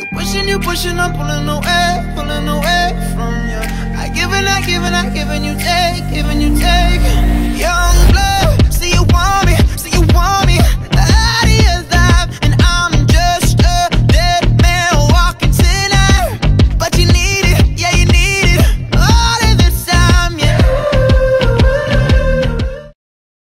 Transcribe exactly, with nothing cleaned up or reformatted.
You pushing, you pushing, I'm pulling away, pulling away from you. I giving, I giving, I giving